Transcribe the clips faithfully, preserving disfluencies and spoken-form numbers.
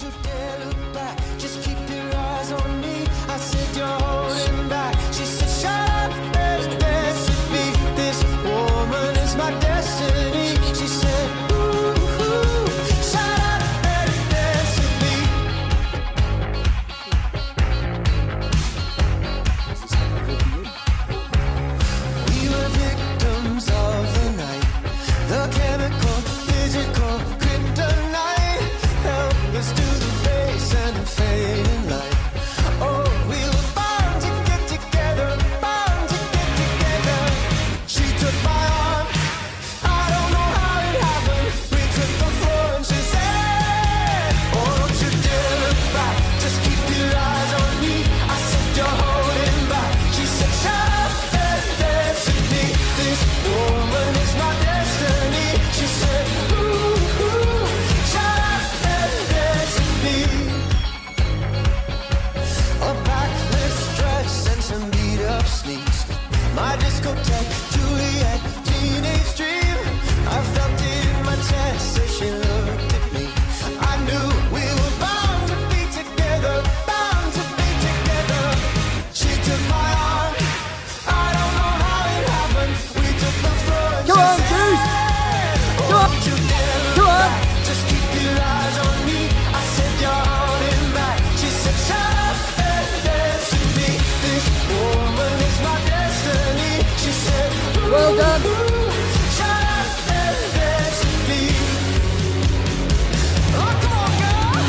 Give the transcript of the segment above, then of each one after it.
you dare look back, just keep your eyes on me. I said you're holding back. She said shut up and dance with me. This woman is my destiny. She said ooh, ooh, shut up and dance with me. We were victims of the night, the chemical, physical kryptonite. Help us to the base and the fading light. Oh, we were bound to get together, bound to get together. She took my arm, I don't know how it happened. We took the floor and she said, oh, don't you dare look back, just keep your eyes on me. I said you're holding back. She said shut up and dance with me. This woman is my destiny. She said ooh, ooh, shut up and dance with me. A backless dress and some beat up sneaks. My discotheque, Juliet, teenage dream. I felt it in my chest as she looked at me. I knew we were bound to be together, bound to be together. She took my arm, I don't know how it happened. We took the floor and Come she on, said, Goose. oh, Come on. don't you dare look Come on. back, just keep your eyes on me. I said you're holding back. She said shut up and dance with me. This woman is my destiny. She said Well done. ooh, shut up and dance with me. Oh, come on, girl.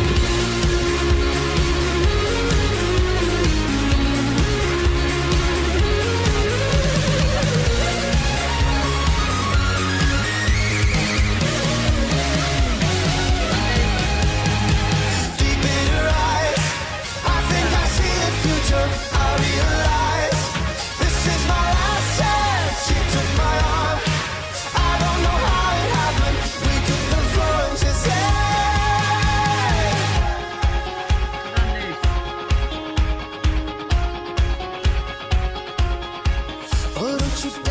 Deep in her eyes, I think I see the future. I realize this is my last chance. She took my arm, I don't know how it happened. We took the floor and she said, oh, don't you